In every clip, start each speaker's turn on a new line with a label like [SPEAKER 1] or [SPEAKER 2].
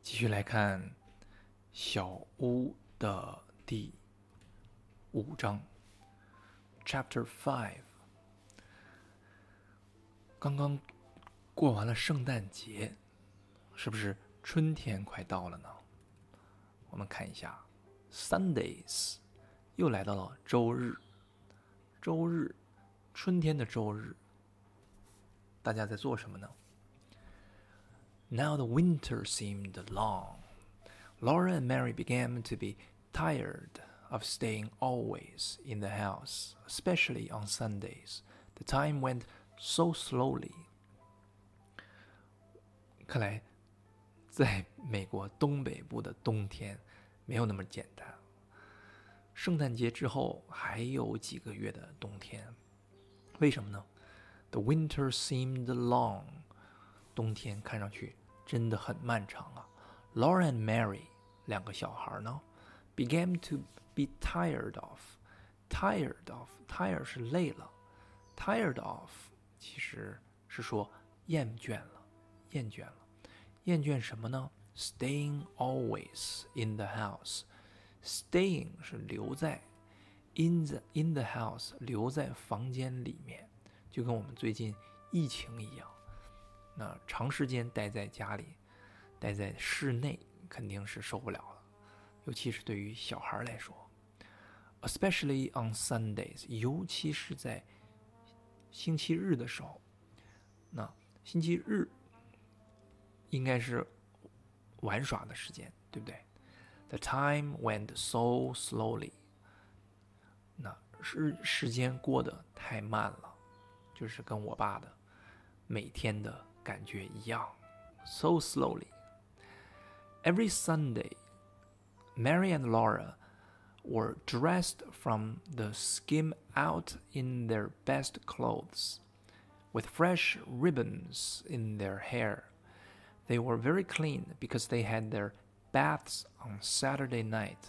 [SPEAKER 1] 继续来看小屋的第5章 Chapter 5。 刚刚过完了圣诞节，是不是春天快到了呢？我们看一下 Sundays， 又来到了周日。周日，春天的周日，大家在做什么呢？ Now the winter seemed long. Laura and Mary began to be tired of staying always in the house, especially on Sundays. The time went so slowly. 看来，在美国东北部的冬天没有那么简单。圣诞节之后还有几个月的冬天，为什么呢？ The winter seemed long. 冬天看上去真的很漫长啊。Laura and Mary 两个小孩呢 began to be tired of. Tired 是累了， tired of 其实是说厌倦了。厌倦什么呢？ Staying always in the house. Staying 是留在， in the house 留在房间里面，就跟我们最近疫情一样，那长时间待在家里，待在室内肯定是受不了了，尤其是对于小孩来说。 Especially on Sundays， 尤其是在星期日的时候。那星期日应该是玩耍的时间，对不对？ The time went so slowly。 那时间过得太慢了，就是跟我爸的每天的感觉一样。 So slowly. Every Sunday, Mary and Laura were dressed from the skin out in their best clothes, with fresh ribbons in their hair. They were very clean because they had their baths on Saturday night.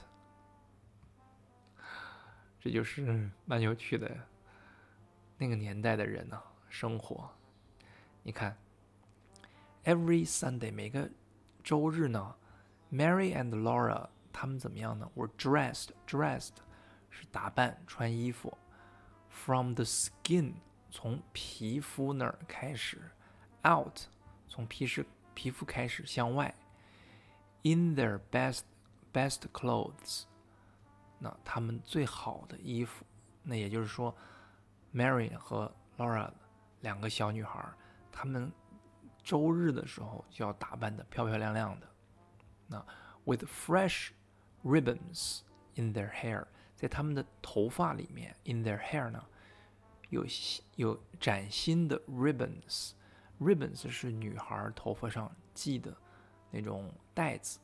[SPEAKER 1] 这就是蛮有趣的那个年代的人啊，生活。你看 Every Sunday 每个周日呢 Mary and Laura 他们怎么样呢？ Were dressed 是打扮穿衣服， From the skin 从皮肤那儿开始， Out 从皮肤开始向外， In their best clothes 那他们最好的衣服。那也就是说 Mary 和 Laura 两个小女孩，她们周日的时候就要打扮得漂漂亮亮的。那 with fresh ribbons in their hair， 在他们的头发里面 in their hair 呢有崭新的 ribbons 是女孩头发上系的那种带子。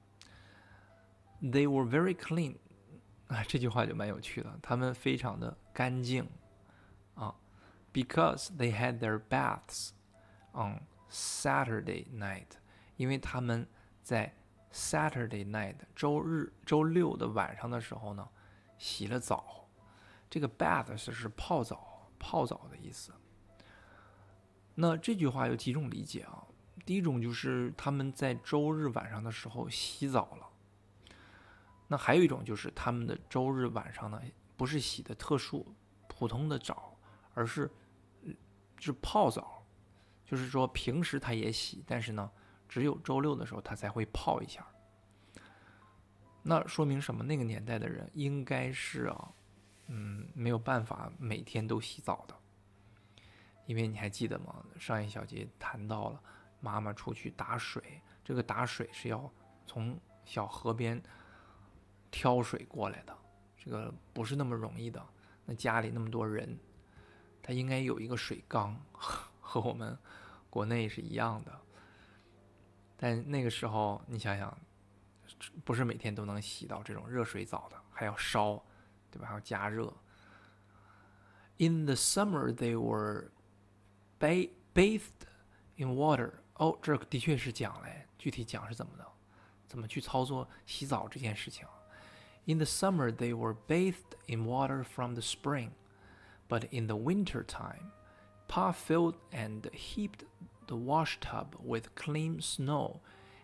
[SPEAKER 1] They were very clean， 这句话就蛮有趣的，他们非常的干净啊。Because they had their baths on Saturday night， 因为他们在 Saturday night 周六的晚上的时候呢洗了澡。这个 bath 是泡澡的意思。那这句话有几种理解啊？第一种就是他们在周日晚上的时候洗澡了。那还有一种就是他们的周日晚上呢不是洗的特殊普通的澡，而是泡澡，就是说平时他也洗，但是呢只有周六的时候他才会泡一下。那说明什么？那个年代的人应该是没有办法每天都洗澡的。因为你还记得吗？上一小节谈到了妈妈出去打水，这个打水是要从小河边挑水过来的，这个不是那么容易的。那家里那么多人，他应该有一个水缸，和我们国内是一样的。但那个时候你想想，不是每天都能洗到这种热水澡的，还要烧，对吧？还要加热。In the summer they were bathed in water。 这的确是讲嘞，具体讲是怎么去操作洗澡这件事情。 In the summer they were bathed in water from the spring, but in the winter time Pa filled and heaped the wash tub with clean snow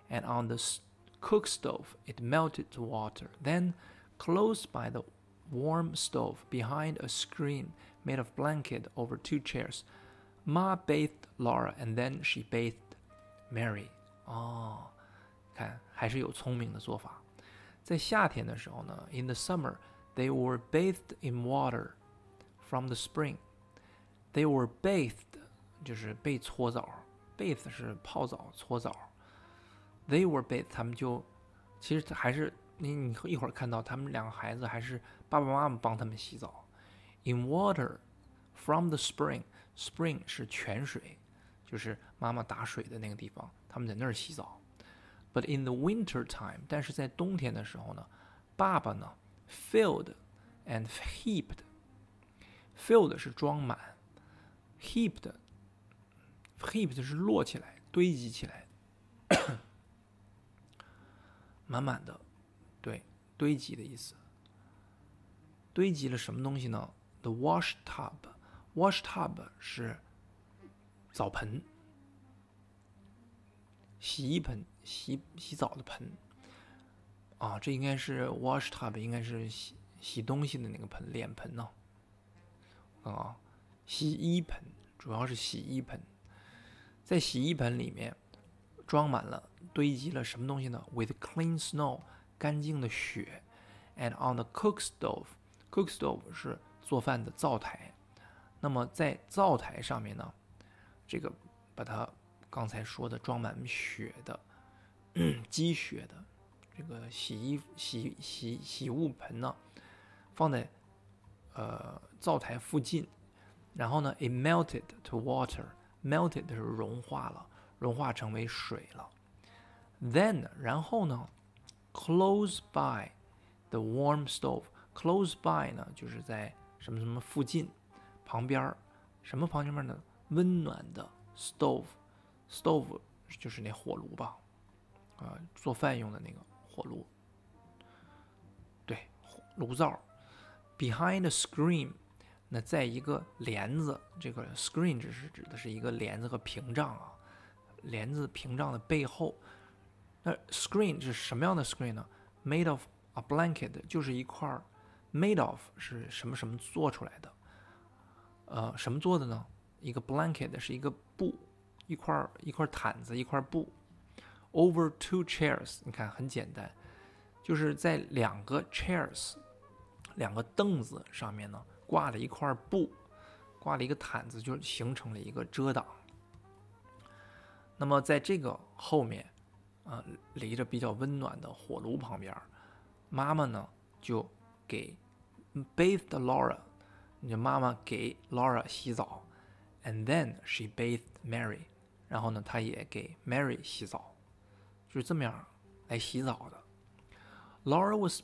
[SPEAKER 1] and on the cook stove it melted the water. Then, close by the warm stove, behind a screen made of blanket over 2 chairs, Ma bathed Laura, and then she bathed Mary. 看还是有聪明的做法。在夏天的时候呢 ，in the summer they were bathed in water from the spring. They were bathed 就是被搓澡 ，bathe 是泡澡、搓澡。They were bathed 他们就其实还是你一会儿看到他们两个孩子还是爸爸妈妈帮他们洗澡。In water from the spring, spring 是泉水，就是妈妈打水的那个地方，他们在那儿洗澡。But in the winter time， 但是在冬天的时候呢，爸爸呢 filled and heaped。filled 是装满 ，heaped 是摞起来、堆积起来，满满的，对，堆积的意思。堆积了什么东西呢 ？The wash tub，wash tub 是澡盆。洗衣盆，洗澡的盆啊，这应该是 wash tub， 应该是洗东西的那个盆，脸盆呢。洗衣盆主要是洗衣盆，在洗衣盆里面装满了、堆积了什么东西呢 ？With clean snow， 干净的雪 ，and on the cook stove，cook stove 是做饭的灶台。那么在灶台上面呢，这个把它刚才说的装满雪的、积雪的这个洗物盆呢，放在灶台附近，然后呢 ，it melted to water，melted 是融化了，融化成为水了。Then 然后呢 ，close by the warm stove，close by 呢就是在什么什么附近、旁边，什么旁边呢？温暖的 stove。stove 就是那火炉吧，做饭用的那个火炉，对，炉灶。Behind a screen， 那在一个帘子，这个 screen 指的是一个帘子和屏障啊，帘子屏障的背后。那 screen 是什么样的 screen 呢 ？Made of a blanket， 就是一块 made of 是什么什么做出来的，什么做的呢？一个 blanket 是一个布。一块毯子，一块布 ，over 2 chairs， 你看很简单，就是在2个 chairs， 2个凳子上面呢挂了一块布，挂了一个毯子，就形成了一个遮挡。那么在这个后面，离着比较温暖的火炉旁边，妈妈呢就给 bathed Laura， 你妈妈给 Laura 洗澡 ，and then she bathed Mary。然后呢，他也给 Mary 洗澡，就是这么样来洗澡的。Laura was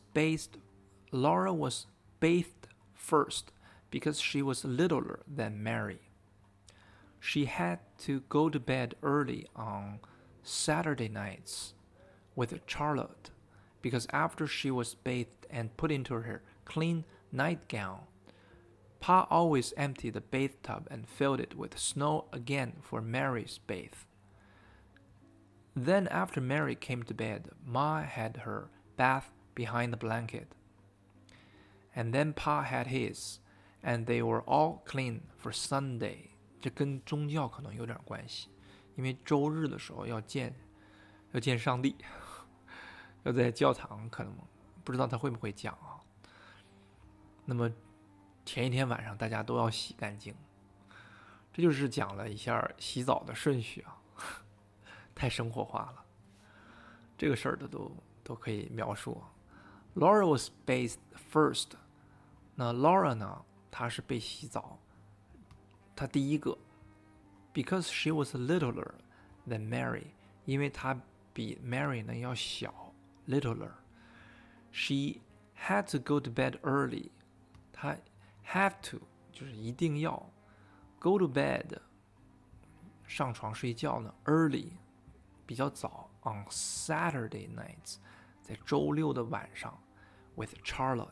[SPEAKER 1] bathed first because she was littler than Mary. She had to go to bed early on Saturday nights with Charlotte, because after she was bathed and put into her clean nightgown, Pa always emptied the bathtub and filled it with snow again for Mary's bath. Then after Mary came to bed, Ma had her bath behind the blanket. And then Pa had his, and they were all clean for Sunday. 这跟宗教可能有点关系，因为周日的时候要见上帝，要在教堂，可能不知道他会不会讲啊。那么前一天晚上大家都要洗干净，这就是讲了一下洗澡的顺序啊，太生活化了，这个事儿的都可以描述。Laura was bathed first， 那 Laura 呢，她是被洗澡，她第一个 ，because she was littler than Mary， 因为她比 Mary 呢要小 ，littler。She had to go to bed early， 她 have to 就是一定要 go to bed 上床睡觉呢 early 比较早 on Saturday nights 在周六的晚上 with Charlotte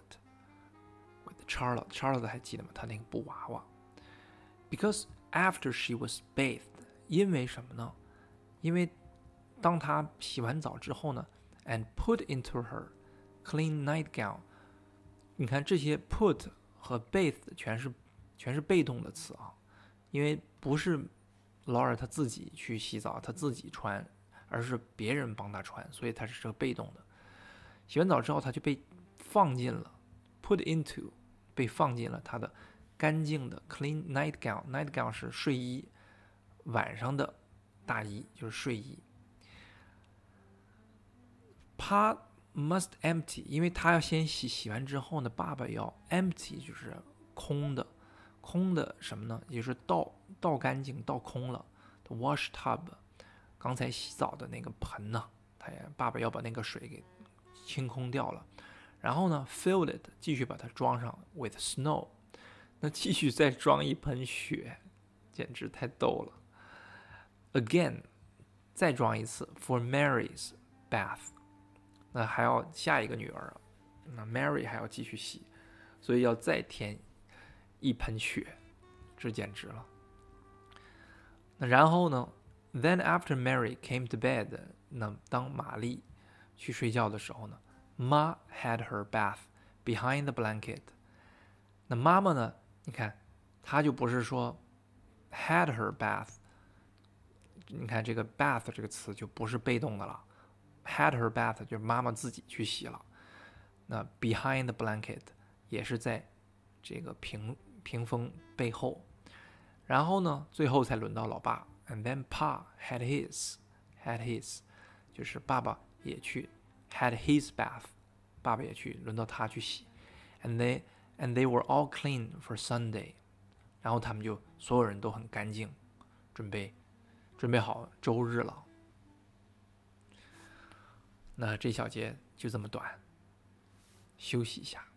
[SPEAKER 1] 还记得吗？她那个布娃娃 because after she was bathed 因为什么呢？因为当他洗完澡之后呢 ，and put into her clean nightgown。你看这些 put 和 bathe 全是被动的词啊，因为不是 Laura 她自己去洗澡，她自己穿，而是别人帮她穿，所以她是这个被动的。洗完澡之后，她就被放进了 put into， 被放进了她的干净的 clean nightgown。nightgown 是睡衣，晚上的大衣就是睡衣。Pa must empty， 因为他要先洗，洗完之后呢，爸爸要 empty， 就是空的什么呢？也就是倒干净，倒空了。The wash tub， 刚才洗澡的那个盆呢，爸爸要把那个水给清空掉了。然后呢 ，fill it， 继续把它装上 with snow， 那继续再装一盆雪，简直太逗了。Again， 再装一次 for Mary's bath。那还要下一个女儿，那 Mary 还要继续洗，所以要再添一盆雪，这简直了。那然后呢 ，Then after Mary came to bed， 那当玛丽去睡觉的时候呢 ，Ma had her bath behind the blanket。那妈妈呢，你看，她就不是说 had her bath， 你看这个 bath 这个词就不是被动的了。had her bath 就是妈妈自己去洗了，那 behind the blanket 也是在这个屏风背后，然后呢，最后才轮到老爸 ，and then Pa had his 就是爸爸也去 had his bath， 爸爸也去轮到他去洗 ，and they were all clean for Sunday， 然后他们就所有人都很干净，准备好周日了。那这小节就这么短，休息一下。